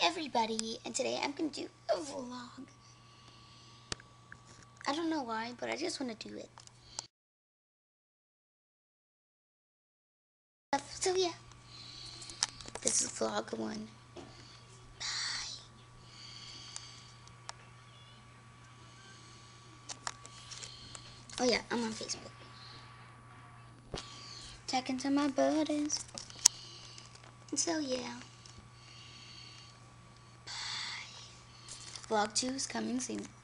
everybody, and today I'm gonna do a vlog. I don't know why, but I just want to do it. So yeah, this is vlog 1. Bye. Oh yeah, I'm on Facebook. Talking to my buddies. So yeah. Bye. Vlog 2 is coming soon.